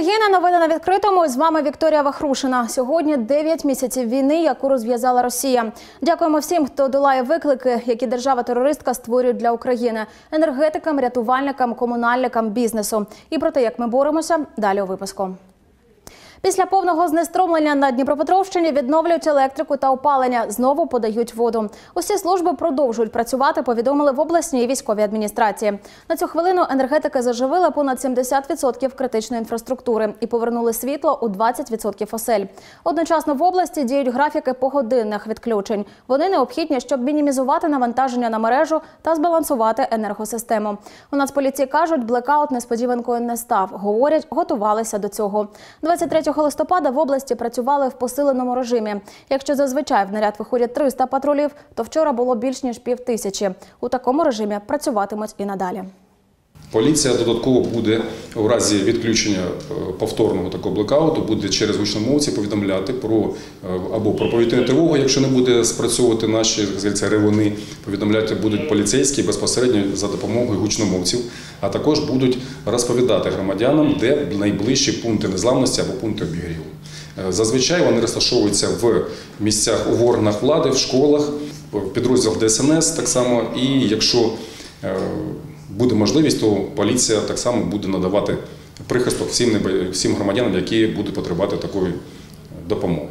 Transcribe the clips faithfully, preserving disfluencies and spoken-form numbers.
Стихійна новина на відкритому. З вами Вікторія Вахрушина. Сьогодні дев'ять місяців війни, яку розв'язала Росія. Дякуємо всім, хто долає виклики, які держава-терористка створює для України. Енергетикам, рятувальникам, комунальникам, бізнесу. І про те, як ми боремося, далі у випуску. Після повного знеструмлення на Дніпропетровщині відновлюють електрику та опалення. Знову подають воду. Усі служби продовжують працювати, повідомили в обласній військовій адміністрації. На цю хвилину енергетики заживили понад сімдесят відсотків критичної інфраструктури і повернули світло у двадцять відсотків осель. Одночасно в області діють графіки погодинних відключень. Вони необхідні, щоб мінімізувати навантаження на мережу та збалансувати енергосистему. У Нацполіції кажуть, блекаут несподіванкою не став. Говорять, готувалися до цього. двадцять третього листопада в області працювали в посиленому режимі. Якщо зазвичай в наряд виходять триста патрулів, то вчора було більш ніж пів тисячі. У такому режимі працюватимуть і надалі. Поліція додатково буде у разі відключення повторного такого блекауту, буде через гучномовці повідомляти про або про повітряну тривогу, якщо не буде спрацьовувати наші ревуни, повідомляти будуть поліцейські безпосередньо за допомогою гучномовців, а також будуть розповідати громадянам, де найближчі пункти незламності або пункти обігріву. Зазвичай вони розташовуються в місцях у органах влади, в школах, в підрозділах Де Ес Ен Ес так само, і якщо буде можливість, то поліція так само буде надавати прихисток всім, всім громадянам, які будуть потребувати такої допомоги.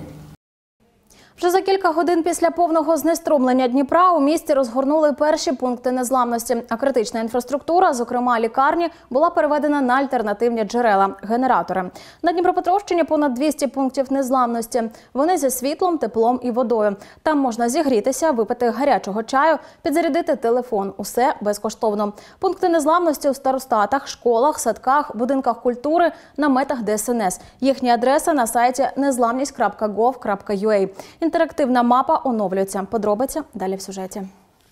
Вже за кілька годин після повного знеструмлення Дніпра у місті розгорнули перші пункти незламності, а критична інфраструктура, зокрема лікарні, була переведена на альтернативні джерела – генератори. На Дніпропетровщині понад двісті пунктів незламності. Вони зі світлом, теплом і водою. Там можна зігрітися, випити гарячого чаю, підзарядити телефон. Усе безкоштовно. Пункти незламності у старостатах, школах, садках, будинках культури, наметах Де Ес Ен Ес. Їхня адреса на сайті незламність крапка гов крапка ю а. Інтерактивна мапа оновлюється. Подробиці далі в сюжеті.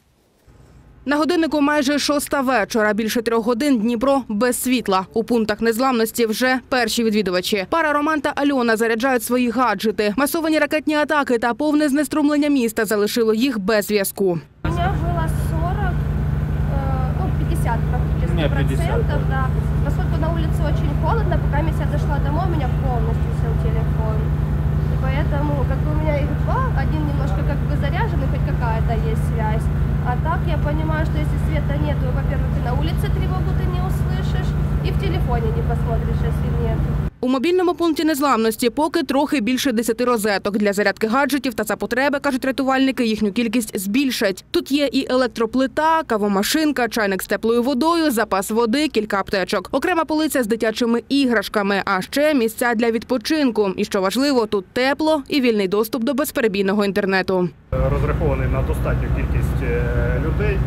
На годиннику майже шоста вечора. Більше трьох годин Дніпро без світла. У пунктах незламності вже перші відвідувачі. Пара Роман та Альона заряджають свої гаджети. Масовані ракетні атаки та повне знеструмлення міста залишило їх без зв'язку. У мене було сорок, ну пятьдесят процентов, да. Поскольку на улице очень холодно, пока я дошла домой, у меня полностью сел телефон. Поэтому как бы у меня их два, один немножко как бы заряжен, и хоть какая-то есть связь. А так я понимаю, что если света нет, то, во-первых, ты на улице тревогу ты не услышишь, и в телефоне не посмотришь, если нет. У мобільному пункті незламності поки трохи більше десяти розеток. Для зарядки гаджетів та за потреби, кажуть рятувальники, їхню кількість збільшать. Тут є і електроплита, кавомашинка, чайник з теплою водою, запас води, кілька аптечок. Окрема полиця з дитячими іграшками, а ще місця для відпочинку. І що важливо, тут тепло і вільний доступ до безперебійного інтернету. Розрахований на достатню кількість людей.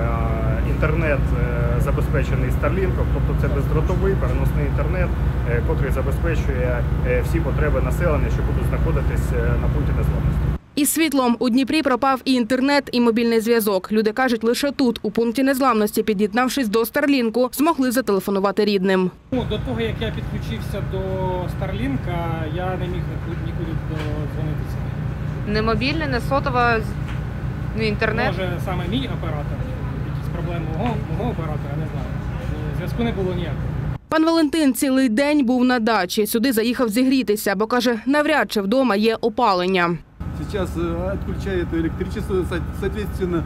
Інтернет забезпечений Старлінком, тобто це бездротовий переносний інтернет, який забезпечує всі потреби населення, що будуть знаходитись на пункті незламності. Із світлом у Дніпрі пропав і інтернет, і мобільний зв'язок. Люди кажуть, лише тут, у пункті незламності, під'єднавшись до Старлінку, змогли зателефонувати рідним. До того, як я підключився до Старлінка, я не міг нікуди дзвонитися. Не мобільне, не сотова, не інтернет? Може, саме мій оператор. Якісь проблеми мого, мого оператора, не знаю. Зв'язку не було ніякого. Пан Валентин цілий день був на дачі. Сюди заїхав зігрітися, бо, каже, навряд чи вдома є опалення. Сейчас отключают электричество, соответственно,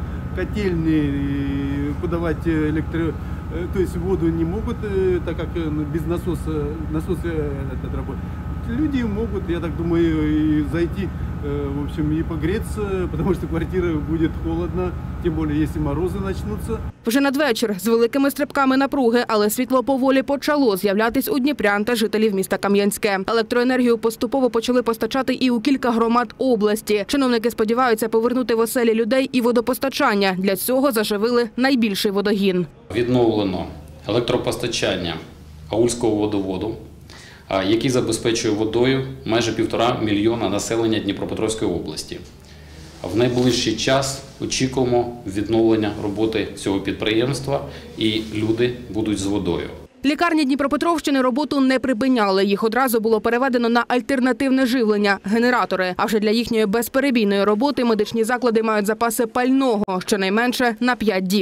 котельные подавать электро... То есть воду не могут, так как без насоса, насос этот работает. Люди могут, я так думаю, и зайти, в общем, и погреться, потому что квартира будет холодно, тем более, если морозы начнутся. Вже надвечір з великими стрибками напруги, але світло поволі почало з'являтись у дніпрян та жителів міста Кам'янське. Електроенергію поступово почали постачати і у кілька громад області. Чиновники сподіваються повернути в оселі людей і водопостачання. Для цього заживили найбільший водогін. Відновлено електропостачання Аульського водоводу, який забезпечує водою майже півтора мільйона населення Дніпропетровської області. В найближчий час очікуємо відновлення роботи цього підприємства і люди будуть з водою. Лікарні Дніпропетровщини роботу не припиняли. Їх одразу було переведено на альтернативне живлення – генератори. А вже для їхньої безперебійної роботи медичні заклади мають запаси пального, щонайменше на п'ять діб.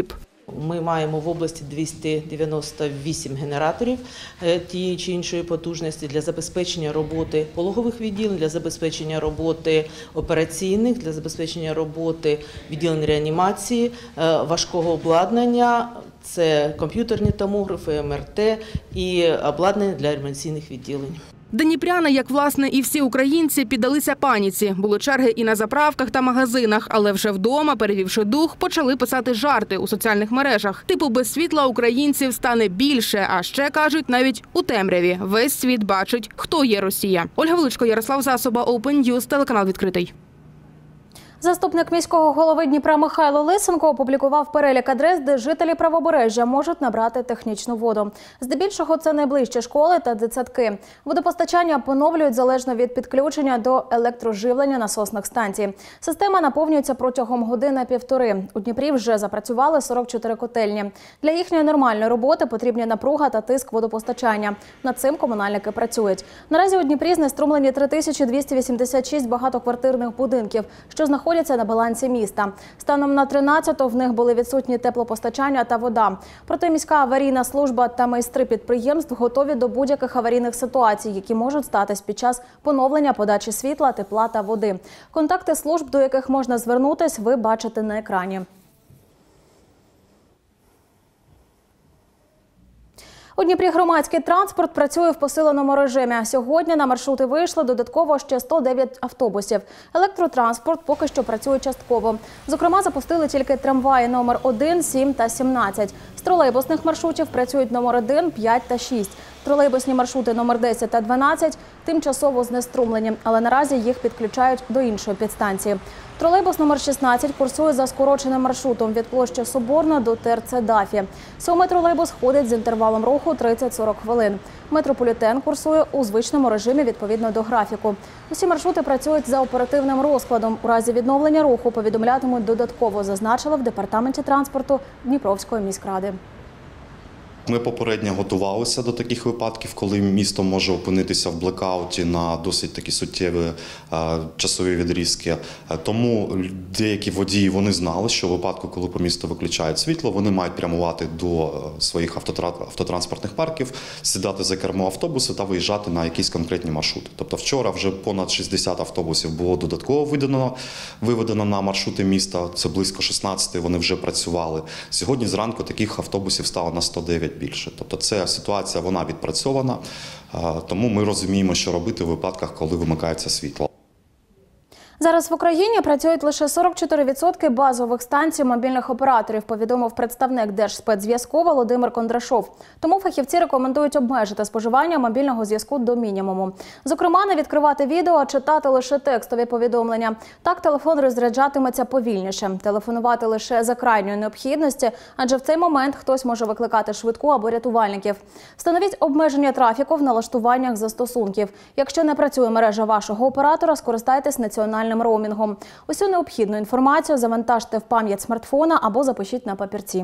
Ми маємо в області двісті дев'яносто вісім генераторів тієї чи іншої потужності для забезпечення роботи пологових відділень, для забезпечення роботи операційних, для забезпечення роботи відділень реанімації, важкого обладнання. Це комп'ютерні томографи, ем ер те і обладнання для реанімаційних відділень. Дніпряни, як власне і всі українці, піддалися паніці. Були черги і на заправках та магазинах, але вже вдома, перевівши дух, почали писати жарти у соціальних мережах. Типу, без світла українців стане більше, а ще, кажуть, навіть у темряві. Весь світ бачить, хто є Росія. Ольга Величко, Ярослав Засоба, Open News, телеканал «Відкритий». Заступник міського голови Дніпра Михайло Лисенко опублікував перелік адрес, де жителі Правобережжя можуть набрати технічну воду. Здебільшого це найближчі школи та дитсадки. Водопостачання поновлюють залежно від підключення до електроживлення насосних станцій. Система наповнюється протягом години-півтори. У Дніпрі вже запрацювали сорок чотири котельні. Для їхньої нормальної роботи потрібні напруга та тиск водопостачання. Над цим комунальники працюють. Наразі у Дніпрі знеструмлені три тисячі двісті вісімдесят шість багатоквартирних будинків, що знаходяться на балансі міста. Станом на тринадцяту в них були відсутні теплопостачання та вода. Проте міська аварійна служба та майстри підприємств готові до будь-яких аварійних ситуацій, які можуть статись під час поновлення подачі світла, тепла та води. Контакти служб, до яких можна звернутись, ви бачите на екрані. У Дніпрі громадський транспорт працює в посиленому режимі. Сьогодні на маршрути вийшло додатково ще сто дев'ять автобусів. Електротранспорт поки що працює частково. Зокрема, запустили тільки трамваї номер один, сім та сімнадцять. З тролейбусних маршрутів працюють номер один, п'ять та шість. Тролейбусні маршрути номер десять та дванадцять тимчасово знеструмлені, але наразі їх підключають до іншої підстанції. Тролейбус номер шістнадцять курсує за скороченим маршрутом від площі Соборна до ТРЦ Дафі. Сьомий тролейбус ходить з інтервалом руху тридцять-сорок хвилин. Метрополітен курсує у звичному режимі відповідно до графіку. Усі маршрути працюють за оперативним розкладом. У разі відновлення руху повідомлятимуть додатково, зазначили в департаменті транспорту Дніпровської міськради. Ми попередньо готувалися до таких випадків, коли місто може опинитися в блекауті на досить такі суттєві е, часові відрізки. Тому деякі водії вони знали, що в випадку, коли по місту виключають світло, вони мають прямувати до своїх автотранспортних парків, сідати за кермо автобуса та виїжджати на якісь конкретні маршрути. Тобто вчора вже понад шістдесят автобусів було додатково виведено, виведено на маршрути міста, це близько шістнадцяти, вони вже працювали. Сьогодні зранку таких автобусів стало на сто дев'ять більше. Тобто ця ситуація, вона відпрацьована, тому ми розуміємо, що робити в випадках, коли вимикається світло. Зараз в Україні працюють лише сорок чотири відсотки базових станцій мобільних операторів, повідомив представник Держспецзв'язку Володимир Кондрашов. Тому фахівці рекомендують обмежити споживання мобільного зв'язку до мінімуму. Зокрема, не відкривати відео, а читати лише текстові повідомлення. Так телефон розряджатиметься повільніше. Телефонувати лише за крайньої необхідності, адже в цей момент хтось може викликати швидку або рятувальників. Встановіть обмеження трафіку в налаштуваннях застосунків. Якщо не працює мережа вашого оператора, скористайтесь національним роумінгом. Усю необхідну інформацію завантажте в пам'ять смартфона або запишіть на папірці.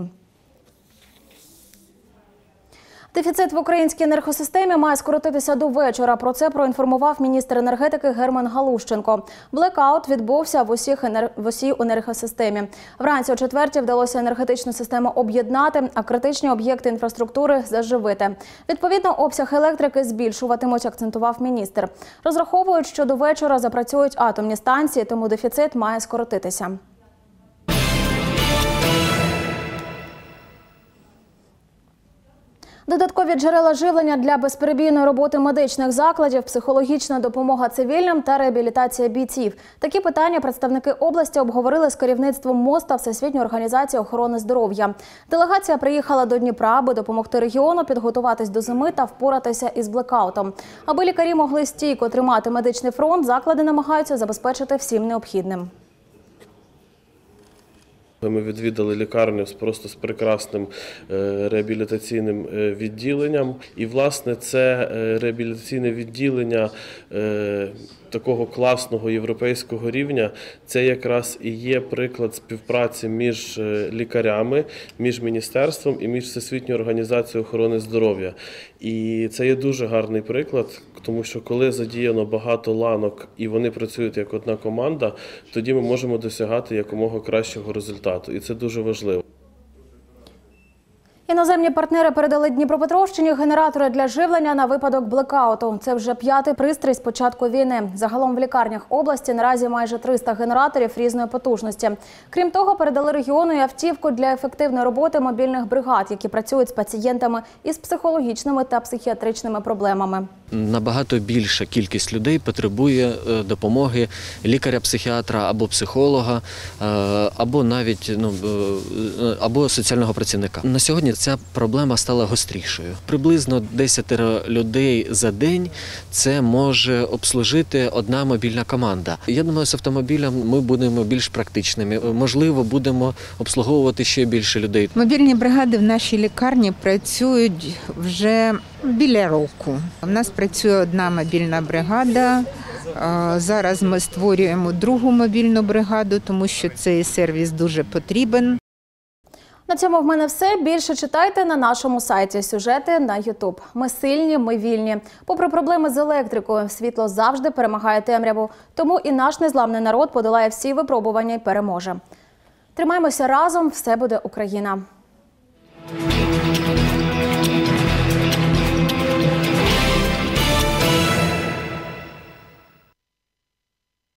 Дефіцит в українській енергосистемі має скоротитися до вечора. Про це проінформував міністр енергетики Герман Галущенко. Блекаут відбувся в, усіх енер... в усій енергосистемі. Вранці о четвертій вдалося енергетичну систему об'єднати, а критичні об'єкти інфраструктури заживити. Відповідно, обсяг електрики збільшуватимуть, акцентував міністр. Розраховують, що до вечора запрацюють атомні станції, тому дефіцит має скоротитися. Додаткові джерела живлення для безперебійної роботи медичних закладів, психологічна допомога цивільним та реабілітація бійців. Такі питання представники області обговорили з керівництвом МОЗ та Всесвітньої організації охорони здоров'я. Делегація приїхала до Дніпра, аби допомогти регіону підготуватись до зими та впоратися із блекаутом. Аби лікарі могли стійко тримати медичний фронт, заклади намагаються забезпечити всім необхідним. Ми відвідали лікарню просто з прекрасним реабілітаційним відділенням. І, власне, це реабілітаційне відділення такого класного європейського рівня, це якраз і є приклад співпраці між лікарями, між міністерством і між Всесвітньою організацією охорони здоров'я. І це є дуже гарний приклад, тому що коли задіяно багато ланок і вони працюють як одна команда, тоді ми можемо досягати якомога кращого результату. І це дуже важливо. Іноземні партнери передали Дніпропетровщині генератори для живлення на випадок блекауту. Це вже п'ятий пристрій з початку війни. Загалом в лікарнях області наразі майже триста генераторів різної потужності. Крім того, передали регіону і автівку для ефективної роботи мобільних бригад, які працюють з пацієнтами із психологічними та психіатричними проблемами. Набагато більша кількість людей потребує допомоги лікаря-психіатра або психолога, або навіть ну, або соціального працівника. На сьогодні ця проблема стала гострішою. Приблизно десять людей за день це може обслужити одна мобільна команда. Я думаю, з автомобілем ми будемо більш практичними. Можливо, будемо обслуговувати ще більше людей. Мобільні бригади в нашій лікарні працюють вже біля року. У нас працює одна мобільна бригада. Зараз ми створюємо другу мобільну бригаду, тому що цей сервіс дуже потрібен. На цьому в мене все. Більше читайте на нашому сайті. Сюжети на ютуб. Ми сильні, ми вільні. Попри проблеми з електрикою, світло завжди перемагає темряву. Тому і наш незламний народ подолає всі випробування і переможе. Тримаємося разом, все буде Україна.